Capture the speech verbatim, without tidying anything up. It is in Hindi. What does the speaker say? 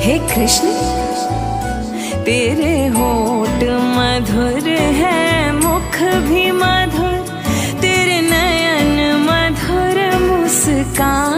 हे कृष्ण तेरे होठ मधुर है, मुख भी मधुर, तेरे नयन मधुर मुस्कान।